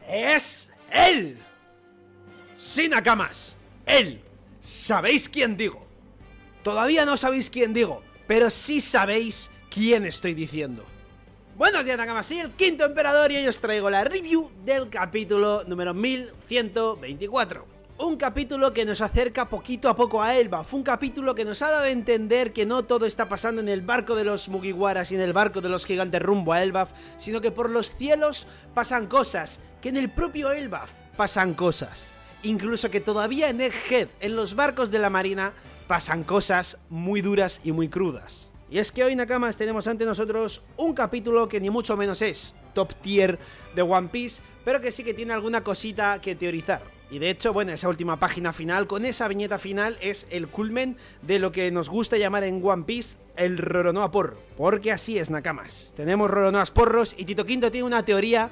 ¡Es él! Sí, Nakamas, él. ¿Sabéis quién digo? Todavía no sabéis quién digo, pero sí sabéis quién estoy diciendo. Buenos días, Nakamas, soy el Quinto Emperador y hoy os traigo la review del capítulo número 1124. Un capítulo que nos acerca poquito a poco a Elbaf, un capítulo que nos ha dado a entender que no todo está pasando en el barco de los Mugiwaras y en el barco de los gigantes rumbo a Elbaf, sino que por los cielos pasan cosas, que en el propio Elbaf pasan cosas. Incluso que todavía en Egghead, en los barcos de la marina, pasan cosas muy duras y muy crudas. Y es que hoy, Nakamas, tenemos ante nosotros un capítulo que ni mucho menos es top tier de One Piece, pero que sí que tiene alguna cosita que teorizar. Y de hecho, bueno, esa última página final, con esa viñeta final, es el culmen de lo que nos gusta llamar en One Piece el Roronoa Porro. Porque así es, Nakamas. Tenemos Roronoas Porros y Tito Quinto tiene una teoría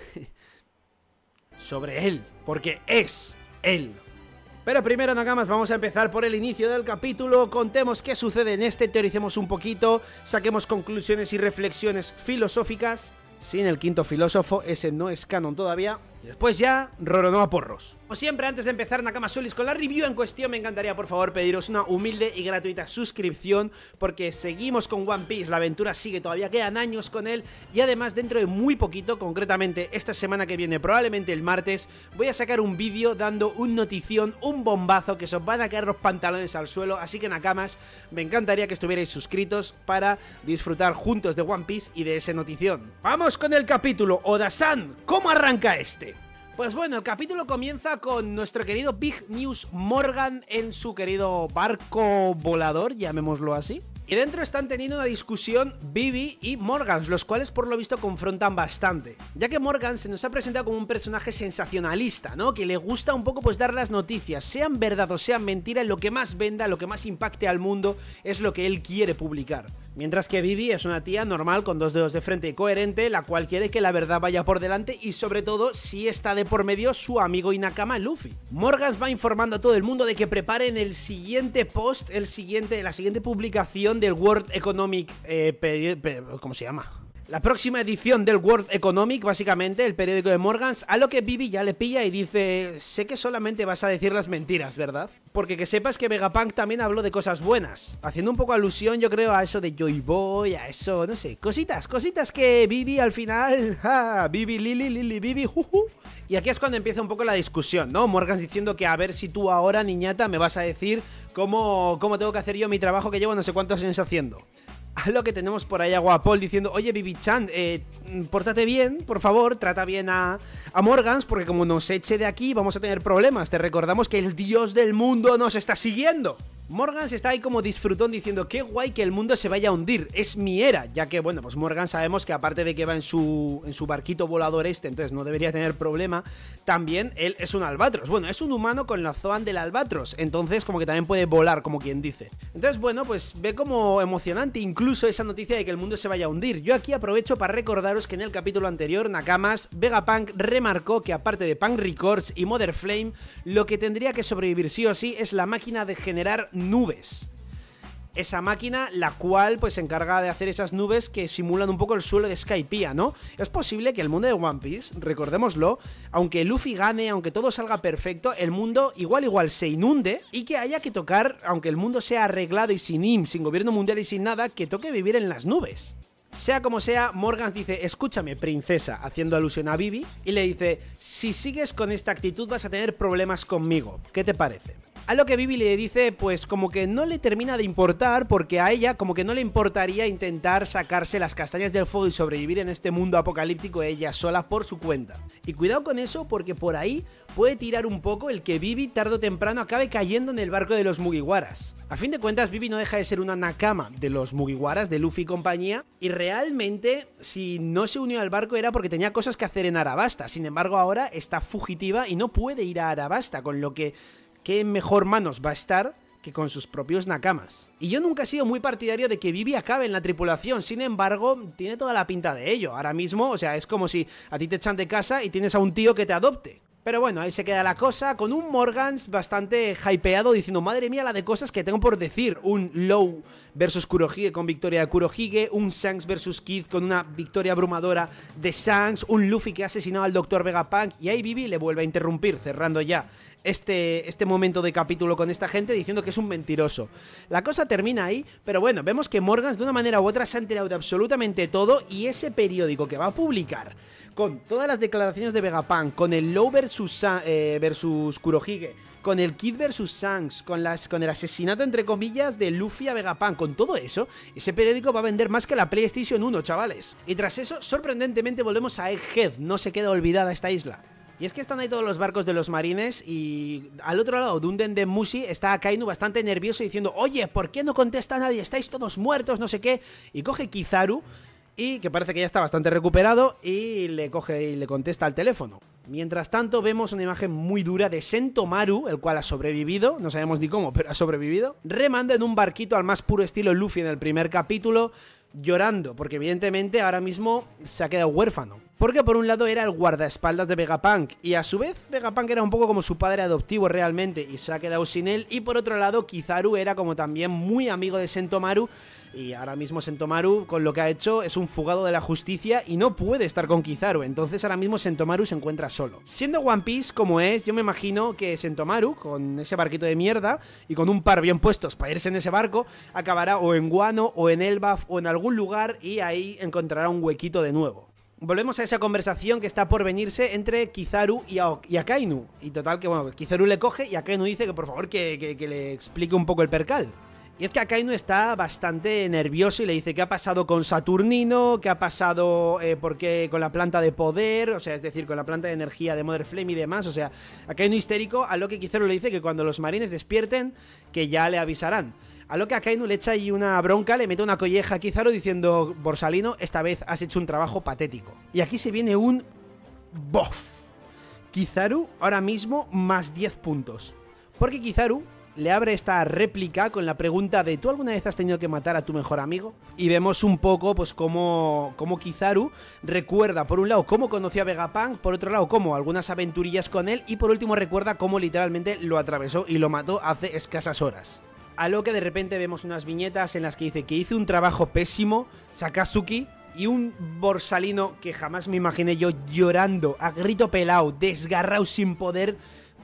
sobre él, porque es él. Pero primero, Nakamas, vamos a empezar por el inicio del capítulo. Contemos qué sucede en este, teoricemos un poquito, saquemos conclusiones y reflexiones filosóficas. Sin el quinto filósofo, ese no es canon todavía. Y después ya, Roronoa Porros. Como siempre, antes de empezar, Nakamas Solis, con la review en cuestión, me encantaría, por favor, pediros una humilde y gratuita suscripción, porque seguimos con One Piece, la aventura sigue, todavía quedan años con él, y además dentro de muy poquito, concretamente esta semana que viene, probablemente el martes, voy a sacar un vídeo dando un notición, un bombazo, que se os van a caer los pantalones al suelo, así que, Nakamas, me encantaría que estuvierais suscritos para disfrutar juntos de One Piece y de esa notición. ¡Vamos con el capítulo! Oda-san, ¿cómo arranca este? Pues bueno, el capítulo comienza con nuestro querido Big News Morgan en su querido barco volador, llamémoslo así. Y dentro están teniendo una discusión Vivi y Morgans, los cuales por lo visto confrontan bastante. Ya que Morgan se nos ha presentado como un personaje sensacionalista, ¿no? Que le gusta un poco pues dar las noticias, sean verdad o sean mentira, lo que más venda, lo que más impacte al mundo es lo que él quiere publicar. Mientras que Vivi es una tía normal con dos dedos de frente y coherente, la cual quiere que la verdad vaya por delante y sobre todo si está de por medio su amigo y Nakama Luffy. Morgans va informando a todo el mundo de que preparen el siguiente post, la siguiente publicación del World Economic, ¿cómo se llama? La próxima edición del World Economic, básicamente, el periódico de Morgans, a lo que Vivi ya le pilla y dice: sé que solamente vas a decir las mentiras, ¿verdad? Porque que sepas que Vegapunk también habló de cosas buenas, haciendo un poco alusión, yo creo, a eso de Joy Boy, a eso, no sé, cositas que Vivi al final, Vivi, Lili, Vivi, Y aquí es cuando empieza un poco la discusión, ¿no? Morgans diciendo que a ver si tú ahora, niñata, me vas a decir cómo tengo que hacer yo mi trabajo que llevo no sé cuántos años haciendo. A lo que tenemos por ahí a Guapol diciendo: oye, Vivi-chan, pórtate bien, por favor, trata bien a Morgans, porque como nos eche de aquí vamos a tener problemas. Te recordamos que el dios del mundo nos está siguiendo. Morgans está ahí como disfrutón diciendo: qué guay que el mundo se vaya a hundir, es mi era. Ya que, bueno, pues Morgans sabemos que aparte de que va en su barquito volador entonces no debería tener problema, también él es un albatros. Bueno, es un humano con la zoan del albatros, entonces como que también puede volar, como quien dice. Entonces, bueno, pues ve como emocionante incluso esa noticia de que el mundo se vaya a hundir. Yo aquí aprovecho para recordaros que en el capítulo anterior, Nakamas, Vegapunk remarcó que aparte de Punk Records y Mother Flame, lo que tendría que sobrevivir sí o sí es la máquina de generar nubes. Esa máquina, la cual pues se encarga de hacer esas nubes que simulan un poco el suelo de Skypiea, ¿no? Es posible que el mundo de One Piece, recordémoslo, aunque Luffy gane, aunque todo salga perfecto, el mundo igual se inunde y que haya que tocar, aunque el mundo sea arreglado y sin IM, sin gobierno mundial y sin nada, que toque vivir en las nubes. Sea como sea, Morgans dice: escúchame, princesa, haciendo alusión a Vivi, y le dice: si sigues con esta actitud vas a tener problemas conmigo, ¿qué te parece? A lo que Vivi le dice, pues como que no le termina de importar, porque a ella como que no le importaría intentar sacarse las castañas del fuego y sobrevivir en este mundo apocalíptico ella sola por su cuenta. Y cuidado con eso, porque por ahí puede tirar un poco el que Vivi tarde o temprano acabe cayendo en el barco de los Mugiwaras. A fin de cuentas, Vivi no deja de ser una Nakama de los Mugiwaras, de Luffy y compañía, y realmente si no se unió al barco era porque tenía cosas que hacer en Arabasta. Sin embargo, ahora está fugitiva y no puede ir a Arabasta, con lo que qué mejor manos va a estar que con sus propios Nakamas. Y yo nunca he sido muy partidario de que Vivi acabe en la tripulación, sin embargo, tiene toda la pinta de ello. Ahora mismo, o sea, es como si a ti te echan de casa y tienes a un tío que te adopte. Pero bueno, ahí se queda la cosa, con un Morgans bastante hypeado diciendo, madre mía la de cosas que tengo por decir. Un Law versus Kurohige con victoria de Kurohige, un Shanks versus Kid con una victoria abrumadora de Shanks, un Luffy que ha asesinado al Dr. Vegapunk, y ahí Vivi le vuelve a interrumpir, cerrando ya este momento de capítulo con esta gente diciendo que es un mentiroso. La cosa termina ahí, pero bueno, vemos que Morgans de una manera u otra se ha enterado de absolutamente todo, y ese periódico que va a publicar con todas las declaraciones de Vegapunk, con el Law versus Kurohige, con el Kid versus Shanks, con el asesinato entre comillas de Luffy a Vegapunk, con todo eso, ese periódico va a vender más que la PlayStation 1, chavales. Y tras eso, sorprendentemente volvemos a Egghead, no se queda olvidada esta isla. Y es que están ahí todos los barcos de los marines y al otro lado de un Denden Mushi está Akainu bastante nervioso diciendo, oye, ¿por qué no contesta nadie? Estáis todos muertos, no sé qué. Y coge Kizaru, y que parece que ya está bastante recuperado, y le coge y le contesta al teléfono. Mientras tanto vemos una imagen muy dura de Sentomaru, el cual ha sobrevivido, no sabemos ni cómo, pero ha sobrevivido, remando en un barquito al más puro estilo Luffy en el primer capítulo, llorando, porque evidentemente ahora mismo se ha quedado huérfano. Porque por un lado era el guardaespaldas de Vegapunk, y a su vez Vegapunk era un poco como su padre adoptivo realmente, y se ha quedado sin él, y por otro lado Kizaru era como también muy amigo de Sentomaru, y ahora mismo Sentomaru con lo que ha hecho es un fugado de la justicia y no puede estar con Kizaru, entonces ahora mismo Sentomaru se encuentra solo. Siendo One Piece como es, yo me imagino que Sentomaru, con ese barquito de mierda y con un par bien puestos para irse en ese barco, acabará o en Guano o en Elbaf o en algún lugar, y ahí encontrará un huequito de nuevo. Volvemos a esa conversación que está por venirse entre Kizaru y Akainu. Y total que, bueno, Kizaru le coge y Akainu dice que por favor que le explique un poco el percal. Y es que Akainu está bastante nervioso y le dice qué ha pasado con Saturnino, qué ha pasado porque con la planta de poder, o sea, es decir, con la planta de energía de Mother Flame y demás. O sea, Akainu histérico, a lo que Kizaru le dice que cuando los marines despierten, que ya le avisarán. A lo que Akainu le echa ahí una bronca, le mete una colleja a Kizaru diciendo, Borsalino, esta vez has hecho un trabajo patético. Y aquí se viene un bof. Kizaru ahora mismo más 10 puntos. Porque Kizaru le abre esta réplica con la pregunta de ¿tú alguna vez has tenido que matar a tu mejor amigo? Y vemos un poco pues cómo Kizaru recuerda por un lado cómo conoció a Vegapunk, por otro lado cómo algunas aventurillas con él, y por último recuerda cómo literalmente lo atravesó y lo mató hace escasas horas. A lo que de repente vemos unas viñetas en las que dice que hizo un trabajo pésimo Sakazuki, y un Borsalino que jamás me imaginé yo llorando a grito pelado, desgarrado sin poder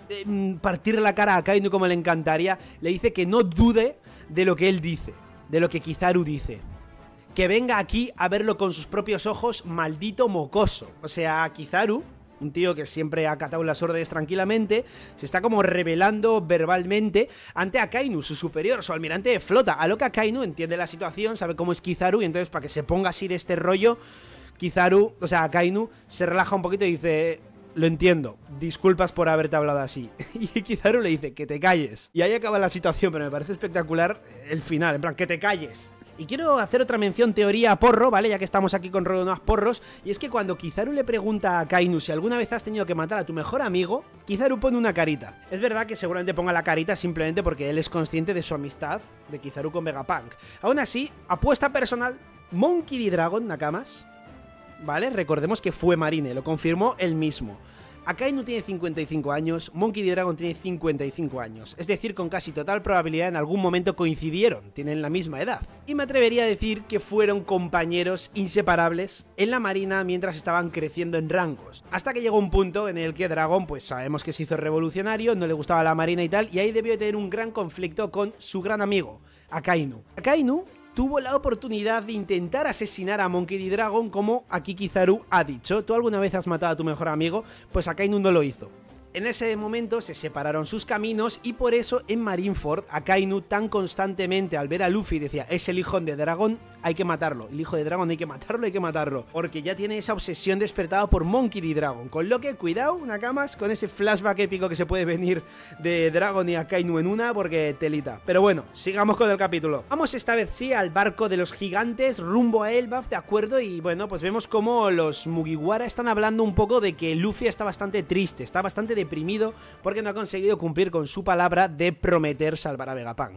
partir la cara a Akainu como le encantaría, le dice que no dude de lo que él dice, de lo que Kizaru dice. Que venga aquí a verlo con sus propios ojos, maldito mocoso. O sea, Kizaru, un tío que siempre ha acatado las órdenes tranquilamente, se está como revelando verbalmente ante Akainu, su superior, su almirante de flota. A lo que Akainu entiende la situación, sabe cómo es Kizaru, y entonces para que se ponga así de este rollo, Kizaru, o sea, Akainu se relaja un poquito y dice, lo entiendo, disculpas por haberte hablado así. Y Kizaru le dice, que te calles. Y ahí acaba la situación, pero me parece espectacular el final, en plan, que te calles. Y quiero hacer otra mención teoría a porro, ¿vale? Ya que estamos aquí con Rodonas porros. Y es que cuando Kizaru le pregunta a Akainu si alguna vez has tenido que matar a tu mejor amigo, Kizaru pone una carita. Es verdad que seguramente ponga la carita simplemente porque él es consciente de su amistad de Kizaru con Vegapunk. Aún así, apuesta personal, Monkey D. Dragon Nakamas, ¿vale? Recordemos que fue marine, lo confirmó él mismo. Akainu tiene 55 años, Monkey D. Dragon tiene 55 años, es decir, con casi total probabilidad en algún momento coincidieron, tienen la misma edad. Y me atrevería a decir que fueron compañeros inseparables en la marina mientras estaban creciendo en rangos. Hasta que llegó un punto en el que Dragon, pues sabemos que se hizo revolucionario, no le gustaba la marina y tal, y ahí debió tener un gran conflicto con su gran amigo, Akainu. Akainu tuvo la oportunidad de intentar asesinar a Monkey D. Dragon, como aquí Kizaru ha dicho. ¿Tú alguna vez has matado a tu mejor amigo? Pues Akainu no lo hizo. En ese momento se separaron sus caminos, y por eso en Marineford Akainu tan constantemente al ver a Luffy decía, es el hijo de Dragon, hay que matarlo, el hijo de Dragon hay que matarlo, porque ya tiene esa obsesión despertada por Monkey D. Dragon, con lo que cuidado, Nakamas, con ese flashback épico que se puede venir de Dragon y Akainu en una, porque telita. Pero bueno, sigamos con el capítulo. Vamos esta vez sí al barco de los gigantes, rumbo a Elbaf, ¿de acuerdo? Y bueno, pues vemos como los Mugiwara están hablando un poco de que Luffy está bastante triste, está bastante deprimido porque no ha conseguido cumplir con su palabra de prometer salvar a Vegapunk.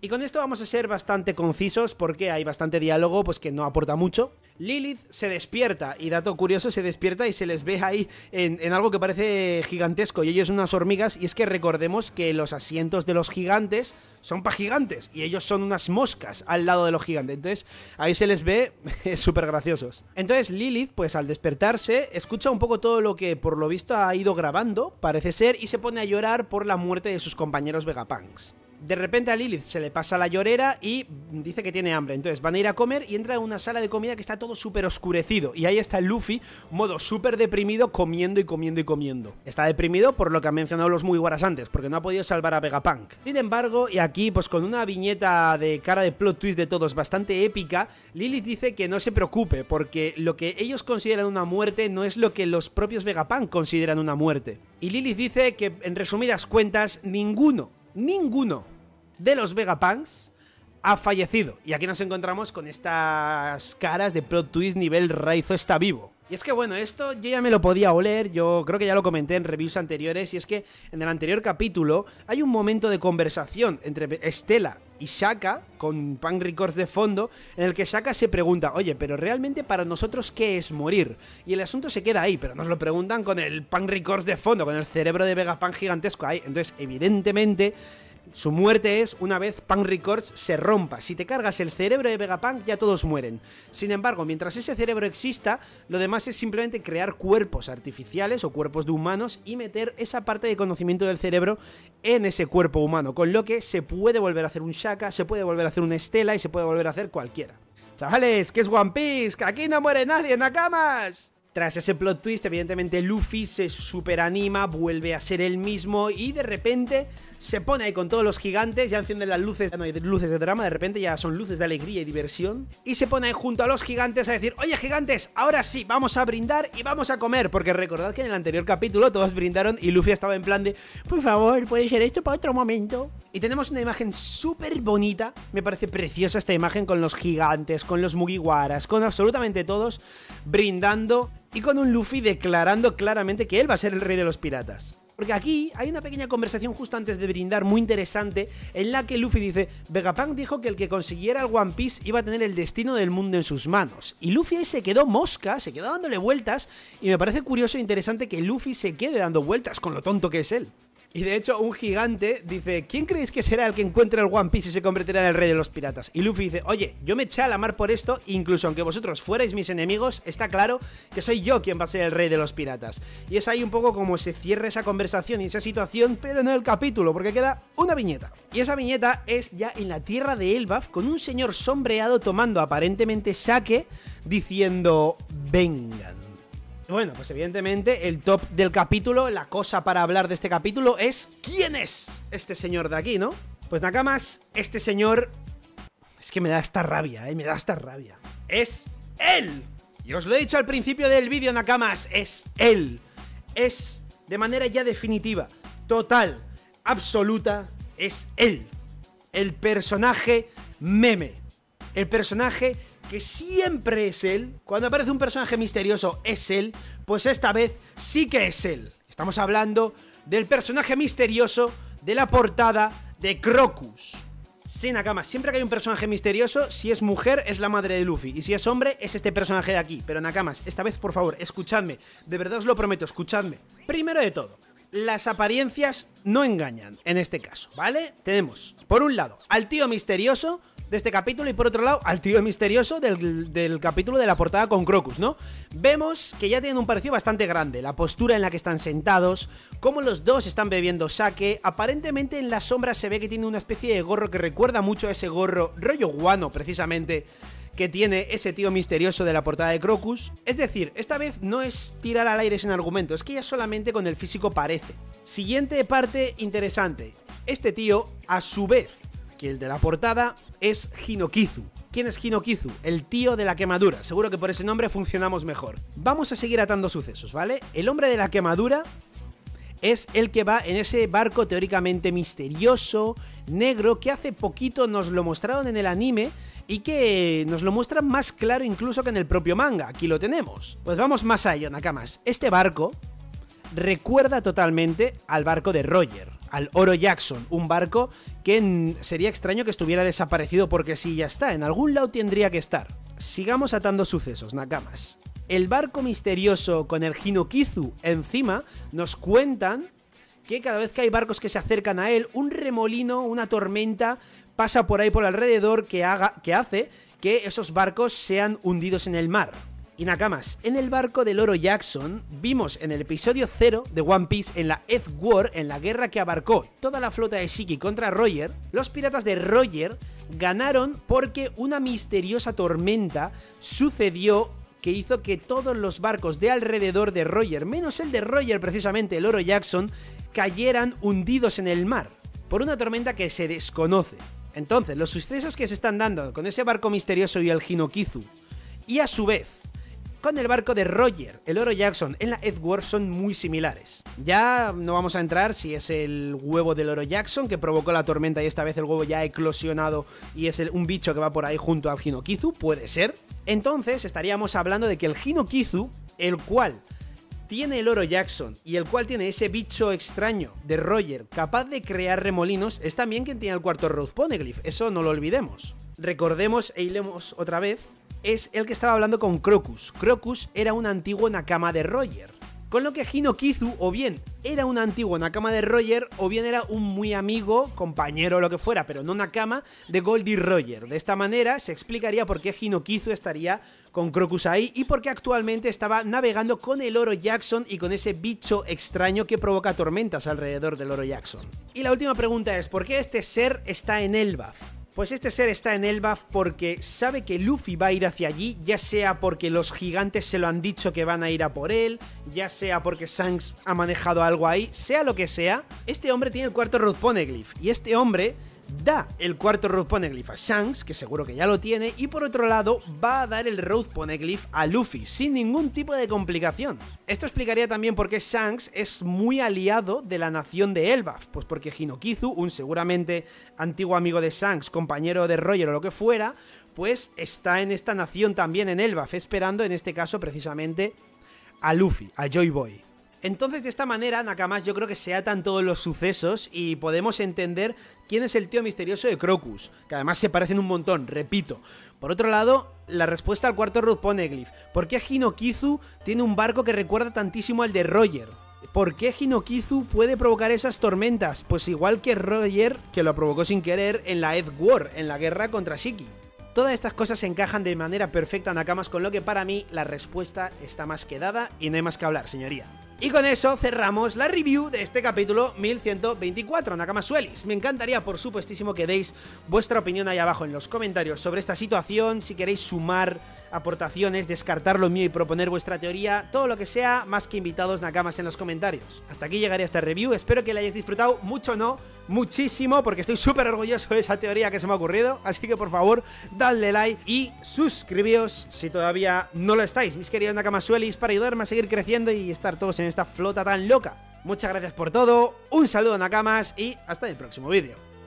Y con esto vamos a ser bastante concisos porque hay bastante diálogo pues que no aporta mucho. Lilith se despierta, y dato curioso, se despierta y se les ve ahí en algo que parece gigantesco, y ellos unas hormigas, y es que recordemos que los asientos de los gigantes son para gigantes, y ellos son unas moscas al lado de los gigantes, entonces ahí se les ve súper graciosos. Entonces Lilith, pues al despertarse, escucha un poco todo lo que por lo visto ha ido grabando, parece ser, y se pone a llorar por la muerte de sus compañeros Vegapunks. De repente a Lilith se le pasa la llorera y dice que tiene hambre, entonces van a ir a comer y entra en una sala de comida que está todo súper oscurecido, y ahí está Luffy, modo súper deprimido, comiendo y comiendo y comiendo. Está deprimido por lo que han mencionado los Mugiwaras antes, porque no ha podido salvar a Vegapunk. Sin embargo, y aquí pues con una viñeta de cara de plot twist de todos bastante épica, Lilith dice que no se preocupe, porque lo que ellos consideran una muerte no es lo que los propios Vegapunk consideran una muerte. Y Lilith dice que, en resumidas cuentas, ninguno de los Vegapunks ha fallecido. Y aquí nos encontramos con estas caras de plot twist nivel Raizo está vivo. Y es que bueno, esto yo ya me lo podía oler, yo creo que ya lo comenté en reviews anteriores, y es que en el anterior capítulo hay un momento de conversación entre Stella y Shaka, con Punk Records de fondo, en el que Shaka se pregunta, oye, pero realmente para nosotros ¿qué es morir? Y el asunto se queda ahí, pero nos lo preguntan con el Punk Records de fondo, con el cerebro de Vegapunk gigantesco ahí. Entonces, evidentemente, su muerte es una vez Punk Records se rompa. Si te cargas el cerebro de Vegapunk, ya todos mueren. Sin embargo, mientras ese cerebro exista, lo demás es simplemente crear cuerpos artificiales o cuerpos de humanos y meter esa parte de conocimiento del cerebro en ese cuerpo humano, con lo que se puede volver a hacer un Shaka, se puede volver a hacer una Stella y se puede volver a hacer cualquiera. Chavales, que es One Piece, que aquí no muere nadie, Nakamas. Tras ese plot twist, evidentemente Luffy se superanima, vuelve a ser el mismo y de repente se pone ahí con todos los gigantes, ya encienden las luces, ya no hay luces de drama, de repente ya son luces de alegría y diversión, y se pone ahí junto a los gigantes a decir, oye gigantes, ahora sí, vamos a brindar y vamos a comer, porque recordad que en el anterior capítulo todos brindaron y Luffy estaba en plan de, por favor, puede ser esto para otro momento. Y tenemos una imagen súper bonita, me parece preciosa esta imagen, con los gigantes, con los Mugiwaras, con absolutamente todos brindando, y con un Luffy declarando claramente que él va a ser el rey de los piratas. Porque aquí hay una pequeña conversación justo antes de brindar muy interesante, en la que Luffy dice, Vegapunk dijo que el que consiguiera el One Piece iba a tener el destino del mundo en sus manos. Y Luffy ahí se quedó mosca, se quedó dándole vueltas, y me parece curioso e interesante que Luffy se quede dando vueltas con lo tonto que es él. Y de hecho un gigante dice, ¿quién creéis que será el que encuentre el One Piece y se convertirá en el rey de los piratas? Y Luffy dice, oye, yo me eché a la mar por esto, incluso aunque vosotros fuerais mis enemigos, está claro que soy yo quien va a ser el rey de los piratas. Y es ahí un poco como se cierra esa conversación y esa situación, pero no el capítulo, porque queda una viñeta. Y esa viñeta es ya en la tierra de Elbaf, con un señor sombreado tomando aparentemente sake, diciendo, vengan. Bueno, pues evidentemente el top del capítulo, la cosa para hablar de este capítulo es ¿quién es este señor de aquí, no? Pues Nakamas, este señor es que me da esta rabia, me da esta rabia. Es él. Y os lo he dicho al principio del vídeo, Nakamas, es él. Es de manera ya definitiva, total, absoluta, es él. El personaje meme. El personaje que siempre es él. Cuando aparece un personaje misterioso es él, pues esta vez sí que es él. Estamos hablando del personaje misterioso de la portada de Crocus. Sí, Nakamas, siempre que hay un personaje misterioso, si es mujer es la madre de Luffy y si es hombre es este personaje de aquí. Pero Nakamas, esta vez por favor, escuchadme, de verdad os lo prometo, escuchadme. Primero de todo, las apariencias no engañan en este caso, ¿vale? Tenemos, por un lado, al tío misterioso de este capítulo y por otro lado al tío misterioso del capítulo de la portada con Crocus, ¿no? Vemos que ya tienen un parecido bastante grande, la postura en la que están sentados, cómo los dos están bebiendo sake, aparentemente en la sombra se ve que tiene una especie de gorro que recuerda mucho a ese gorro rollo guano precisamente que tiene ese tío misterioso de la portada de Crocus. Es decir, esta vez no es tirar al aire sin argumento, es que ya solamente con el físico parece. Siguiente parte interesante, este tío a su vez que el de la portada es Hinokizu. ¿Quién es Hinokizu? El tío de la quemadura. Seguro que por ese nombre funcionamos mejor. Vamos a seguir atando sucesos, ¿vale? El hombre de la quemadura es el que va en ese barco teóricamente misterioso, negro, que hace poquito nos lo mostraron en el anime y que nos lo muestran más claro incluso que en el propio manga. Aquí lo tenemos. Pues vamos más allá, Nakamas. Este barco recuerda totalmente al barco de Roger, al Oro Jackson, un barco que sería extraño que estuviera desaparecido porque sí, ya está, en algún lado tendría que estar. Sigamos atando sucesos, nakamas. El barco misterioso con el Hinokizu encima nos cuentan que cada vez que hay barcos que se acercan a él, un remolino, una tormenta pasa por ahí por alrededor que hace que esos barcos sean hundidos en el mar. Y nakamas, en el barco del Oro Jackson vimos en el episodio 0 de One Piece, en la F War, en la guerra que abarcó toda la flota de Shiki contra Roger, los piratas de Roger ganaron porque una misteriosa tormenta sucedió que hizo que todos los barcos de alrededor de Roger, menos el de Roger precisamente, el Oro Jackson, cayeran hundidos en el mar, por una tormenta que se desconoce. Entonces, los sucesos que se están dando con ese barco misterioso y el Hinokizu, y a su vez con el barco de Roger, el Oro Jackson, en la Edward, son muy similares. Ya no vamos a entrar si es el huevo del Oro Jackson que provocó la tormenta y esta vez el huevo ya ha eclosionado y es un bicho que va por ahí junto al Hinokizu, puede ser. Entonces estaríamos hablando de que el Hinokizu, el cual tiene el Oro Jackson y el cual tiene ese bicho extraño de Roger capaz de crear remolinos, es también quien tiene el cuarto Rose Poneglyph, eso no lo olvidemos. Recordemos e hilemos otra vez, es el que estaba hablando con Crocus. Crocus era un antiguo nakama de Roger, con lo que Hinokizu o bien era un antiguo nakama de Roger o bien era un muy amigo, compañero o lo que fuera, pero no nakama de Goldie Roger. De esta manera se explicaría por qué Hinokizu estaría con Crocus ahí y por qué actualmente estaba navegando con el Oro Jackson y con ese bicho extraño que provoca tormentas alrededor del Oro Jackson. Y la última pregunta es, ¿por qué este ser está en Elbaf? Pues este ser está en Elbaf porque sabe que Luffy va a ir hacia allí, ya sea porque los gigantes se lo han dicho que van a ir a por él, ya sea porque Shanks ha manejado algo ahí, sea lo que sea, este hombre tiene el cuarto Road Poneglyph y este hombre da el cuarto Road Poneglyph a Shanks, que seguro que ya lo tiene, y por otro lado va a dar el Road Poneglyph a Luffy, sin ningún tipo de complicación. Esto explicaría también por qué Shanks es muy aliado de la nación de Elbaf, pues porque Hinokizu, un seguramente antiguo amigo de Shanks, compañero de Roger o lo que fuera, pues está en esta nación también en Elbaf, esperando en este caso precisamente a Luffy, a Joy Boy. Entonces de esta manera, nakamas, yo creo que se atan todos los sucesos y podemos entender quién es el tío misterioso de Crocus, que además se parecen un montón, repito. Por otro lado, la respuesta al cuarto Road Poneglyph. ¿Por qué Hinokizu tiene un barco que recuerda tantísimo al de Roger? ¿Por qué Hinokizu puede provocar esas tormentas? Pues igual que Roger, que lo provocó sin querer en la Ed War, en la guerra contra Shiki. Todas estas cosas se encajan de manera perfecta, nakamas, con lo que para mí la respuesta está más que dada y no hay más que hablar, señoría. Y con eso cerramos la review de este capítulo 1124, Nakamasuelis. Me encantaría, por supuestísimo, que deis vuestra opinión ahí abajo en los comentarios sobre esta situación, si queréis sumar aportaciones, descartar lo mío y proponer vuestra teoría, todo lo que sea, más que invitados, nakamas, en los comentarios. Hasta aquí llegaría esta review, espero que la hayáis disfrutado mucho, no, muchísimo, porque estoy súper orgulloso de esa teoría que se me ha ocurrido, así que por favor, dadle like y suscribíos si todavía no lo estáis, mis queridos Nakamasuelis, para ayudarme a seguir creciendo y estar todos en esta flota tan loca. Muchas gracias por todo, un saludo, nakamas, y hasta el próximo vídeo.